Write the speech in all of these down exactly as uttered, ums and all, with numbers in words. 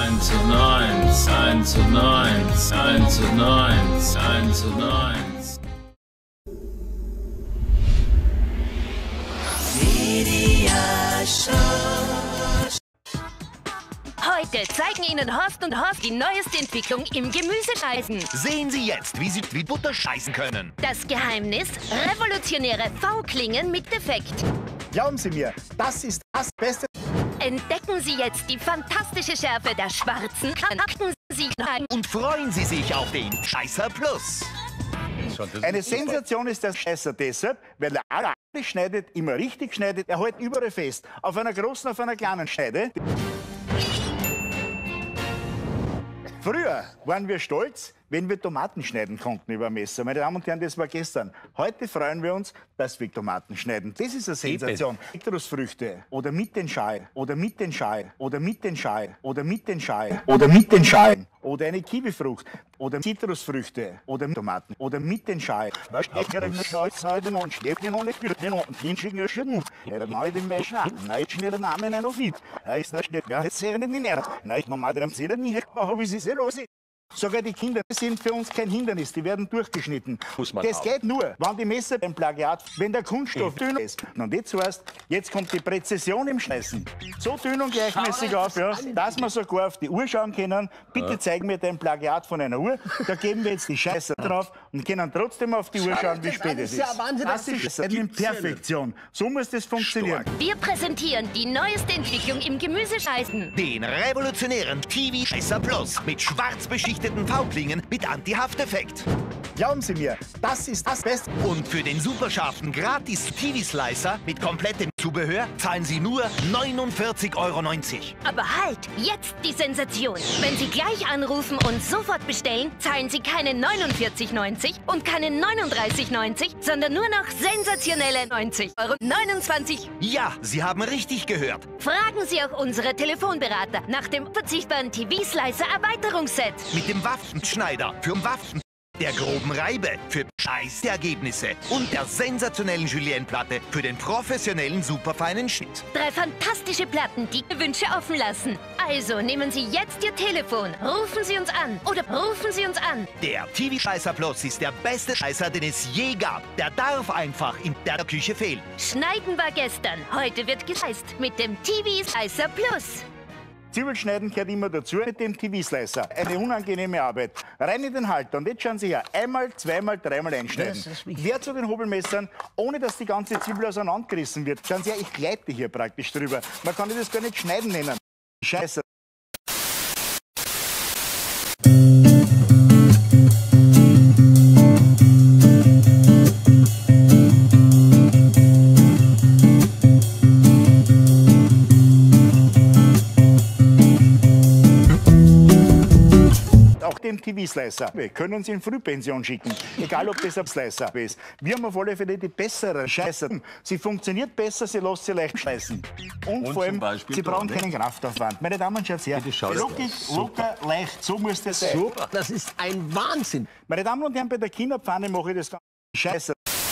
eins und eins, eins und eins, eins und eins, eins und eins. Heute zeigen Ihnen Horst und Horst die neueste Entwicklung im Gemüsescheißen. Sehen Sie jetzt, wie Sie wie Butter scheißen können. Das Geheimnis: revolutionäre V-Klingen mit Defekt. Glauben Sie mir, das ist das Beste. Entdecken Sie jetzt die fantastische Schärfe der schwarzen Kanten. Sie Und freuen Sie sich auf den Scheißer Plus. Eine Sensation ist der Scheißer deshalb, weil er alles schneidet, immer richtig schneidet. Er hält überall fest. Auf einer großen, auf einer kleinen Schneide. Früher waren wir stolz, wenn wir Tomaten schneiden konnten über ein Messer. Meine Damen und Herren, das war gestern. Heute freuen wir uns, dass wir Tomaten schneiden. Das ist eine Sensation. Zitrusfrüchte oder mit den Schalen oder mit den Schalen oder mit den Schalen oder mit den Schalen oder mit den Schalen oder eine Kiwifrucht oder Zitrusfrüchte oder Tomaten oder mit den Schalen. Sogar die Kinder sind für uns kein Hindernis, die werden durchgeschnitten. Muss man das auch. geht nur, wenn die Messer beim Plagiat, wenn der Kunststoff dünn ist. Und jetzt heißt, jetzt kommt die Präzision im Schneiden. So dünn und gleichmäßig auf, ja, dass wir sogar auf die Uhr schauen können. Bitte ja. Zeig mir dein Plagiat von einer Uhr. Da geben wir jetzt die Scheiße drauf und können trotzdem auf die Uhr schauen, wie spät es ist. Ja Wahnsinn, das ist in Perfektion. So muss das funktionieren. Wir präsentieren die neueste Entwicklung im Gemüsescheißen. Den revolutionären T V Scheißer Plus mit schwarz beschichteten V-Klingen mit Anti-Hafteffekt. Glauben Sie mir, das ist das Beste. Und für den superscharfen Gratis-T V-Slicer mit komplettem Zubehör zahlen Sie nur neunundvierzig Euro neunzig. Aber halt, jetzt die Sensation. Wenn Sie gleich anrufen und sofort bestellen, zahlen Sie keine neunundvierzig neunzig und keine neununddreißig neunzig, sondern nur noch sensationelle neunzig Euro neunundzwanzig. Ja, Sie haben richtig gehört. Fragen Sie auch unsere Telefonberater nach dem verzichtbaren T V-Slicer-Erweiterungsset. Mit dem Waffenschneider für Waffen, der groben Reibe für Scheißergebnisse und der sensationellen Julienne-Platte für den professionellen superfeinen Schnitt. Drei fantastische Platten, die Wünsche offen lassen. Also nehmen Sie jetzt Ihr Telefon, rufen Sie uns an oder rufen Sie uns an. Der T V Scheißer Plus ist der beste Scheißer, den es je gab. Der darf einfach in der Küche fehlen. Schneiden war gestern, heute wird gescheißt mit dem T V Scheißer Plus. Zwiebelschneiden gehört immer dazu mit dem T V-Slicer. Eine unangenehme Arbeit. Rein in den Halter. Und jetzt schauen Sie her. Einmal, zweimal, dreimal einschneiden. Quer zu den Hobelmessern, ohne dass die ganze Zwiebel auseinandergerissen wird. Schauen Sie her, ich gleite hier praktisch drüber. Man kann das gar nicht schneiden nennen. Scheiße. Den T V-Slicer. Wir können Sie in Frühpension schicken, egal ob das ein Slicer ist. Wir haben auf alle Fälle die bessere Scheiße. Sie funktioniert besser, sie lässt sich leicht scheißen. Und, Und vor allem, Beispiel Sie brauchen da, keinen Kraftaufwand. Meine Damen und Herren, sehr lockig, locker, leicht, so muss das sein. Super, das ist ein Wahnsinn. Meine Damen und Herren, bei der Kinderpfanne mache ich das ganz Scheiße.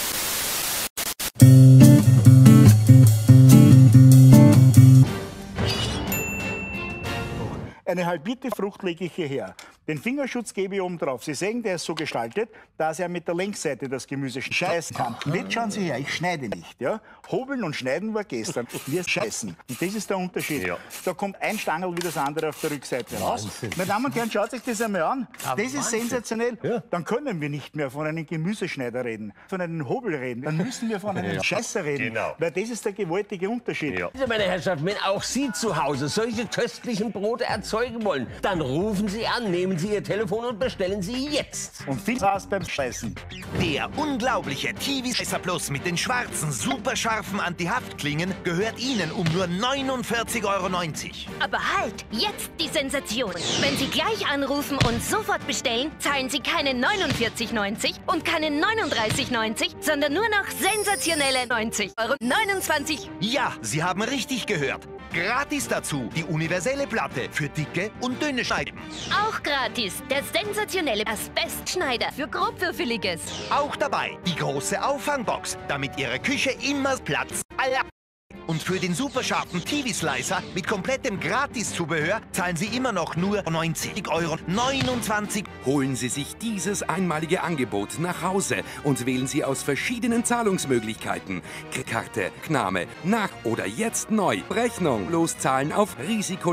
Eine halbierte Frucht lege ich hierher. Den Fingerschutz gebe ich oben drauf. Sie sehen, der ist so gestaltet, dass er mit der Längsseite das Gemüse scheißen kann. Und jetzt schauen Sie her, ich schneide nicht. Ja? Hobeln und Schneiden war gestern. Wir scheißen. Und das ist der Unterschied. Ja. Da kommt ein Stangel wie das andere auf der Rückseite raus. Wahnsinn. Meine Damen und Herren, schaut euch das einmal an. Ja, das ist Wahnsinn. sensationell. Ja. Dann können wir nicht mehr von einem Gemüseschneider reden, von einem Hobel reden. Dann müssen wir von einem Ja. Scheißer reden. Genau. Weil das ist der gewaltige Unterschied. Ja. Also, meine Herrschaften, wenn auch Sie zu Hause solche köstlichen Brote erzeugen wollen, dann rufen Sie an, nehmen Sie Ihr Telefon und bestellen Sie jetzt. Und viel Spaß beim Scheißen. Der unglaubliche T V Scheißer Plus mit den schwarzen, superscharfen Anti-Haftklingen gehört Ihnen um nur neunundvierzig Euro neunzig. Aber halt, jetzt die Sensation. Wenn Sie gleich anrufen und sofort bestellen, zahlen Sie keine neunundvierzig neunzig und keine neununddreißig neunzig, sondern nur noch sensationelle neunzig Euro neunundzwanzig. Ja, Sie haben richtig gehört. Gratis dazu die universelle Platte für dicke und dünne Scheiben. Auch gratis der sensationelle Asbestschneider für grobwürfeliges. Auch dabei die große Auffangbox, damit Ihre Küche immer Platz aller Und für den superscharfen T V-Slicer mit komplettem Gratis-Zubehör zahlen Sie immer noch nur neunzig Euro neunundzwanzig. Holen Sie sich dieses einmalige Angebot nach Hause und wählen Sie aus verschiedenen Zahlungsmöglichkeiten. Karte, Name, nach oder jetzt neu. Rechnung, loszahlen auf Risiko.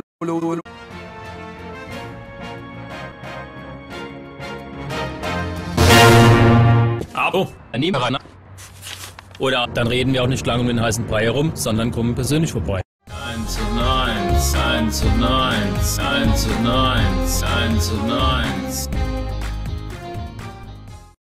Abo, dann nehmen wir ran. Oder dann reden wir auch nicht lange um den heißen Brei herum, sondern kommen persönlich vorbei. eins zu neun, eins zu neun, eins zu neun, eins zu neun.